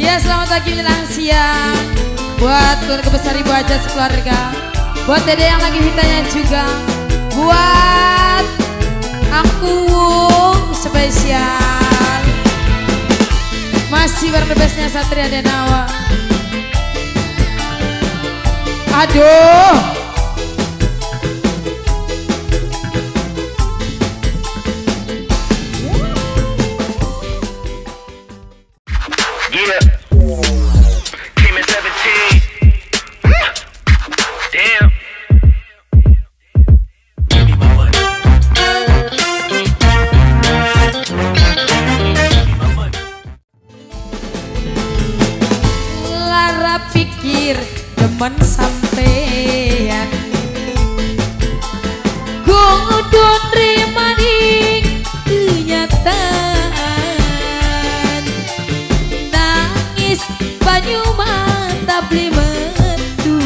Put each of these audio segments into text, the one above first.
Ya selamat pagi menjelang siang buat keluarga besar Ibu Aja sekeluarga, buat dede yang lagi hitanya juga, buat aku spesial masih berdebesnya Satria Denawa. Aduh pikir temen sampean gudun rimaning kenyataan nangis banyu mata beli metu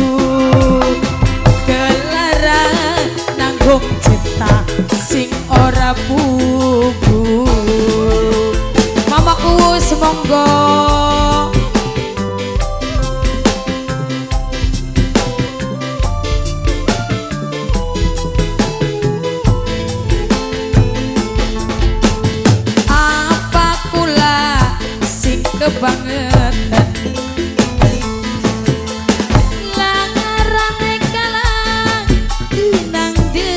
kelara nanggung cinta sing ora bubu mamaku semonggo kebangetan langarane kalang tenang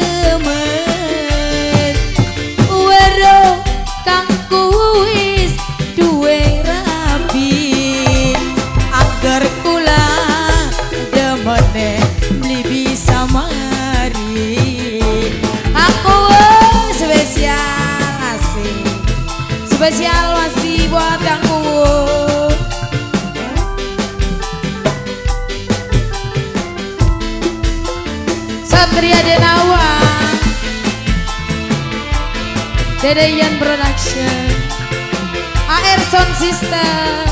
demen wero kang kuwis duwe rapi agar kula demene beli bisa mari aku spesial asik spesial masih buat kamu Satria Denawa, Dede Ian Production, AR Sound System.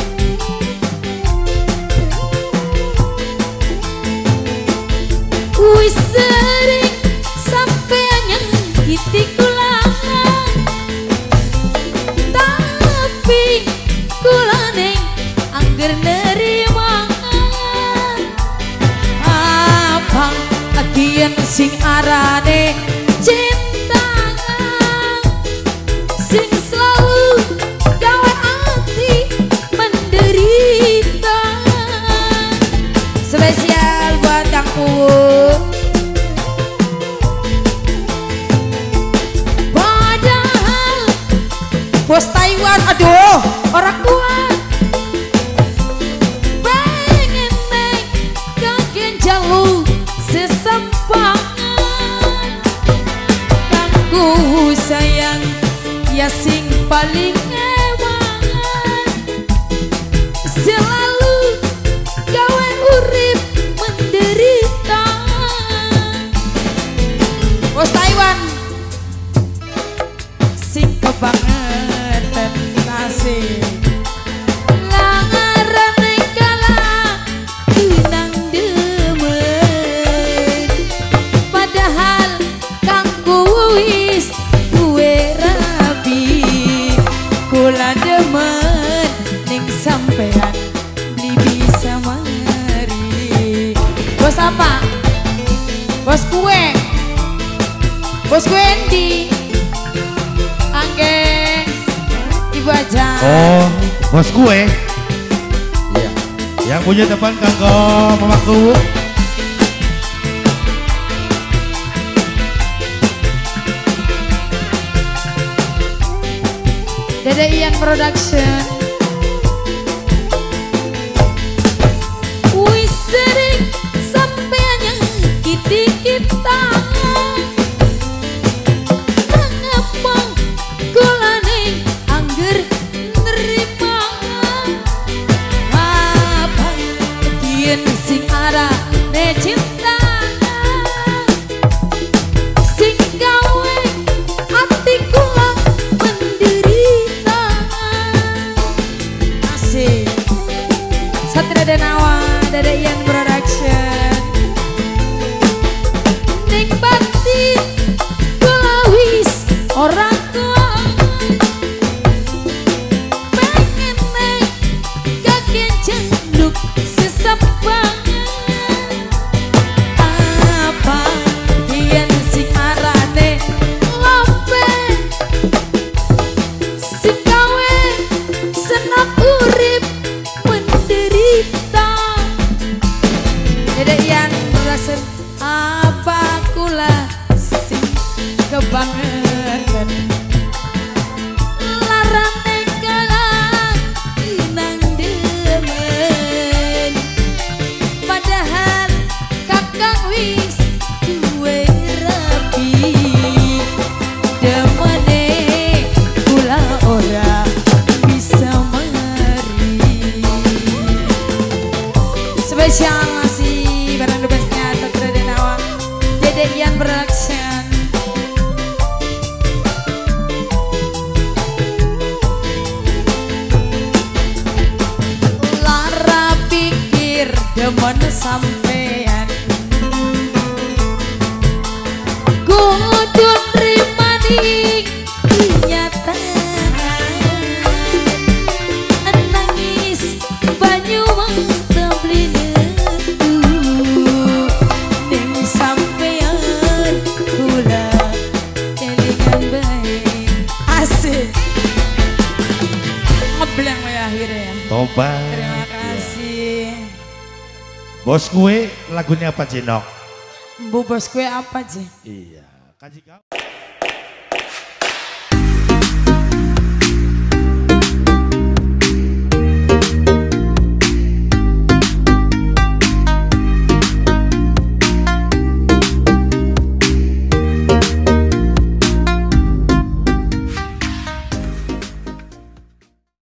Wis sering sampean nyakiti kula, tapi kula neng angger nerima abang agian sing arane cinta sing selalu gawe hati menderita spesial buat aku padahal bos Taiwan aduh orang kuat pengen neng kagen jauh sesempangan aku sayang ya sing paling ewangan selalu gawe urip menderita bos Taiwan sing kebangetan nasib demen ning sampean beli bisa mari bos apa bos kue Endi angge Ibu Aja oh bos kue iya yang punya teman kanggo mamaku Dede Ian Production. Wis sering sampean nyakiti kita, mengapa kula ning angger nerima apa kien sing arane cinta sing gawe ati kula menderita demen sampean kudu rimani nyata nangis banyu temblina ning sampean kula kelingan bae asik ngebleng ya akhirnya ya. Tobat. Terima kasih. Bos kue lagunya apa Cinok? Bu bos kue apa sih? Iya. Kasih kau.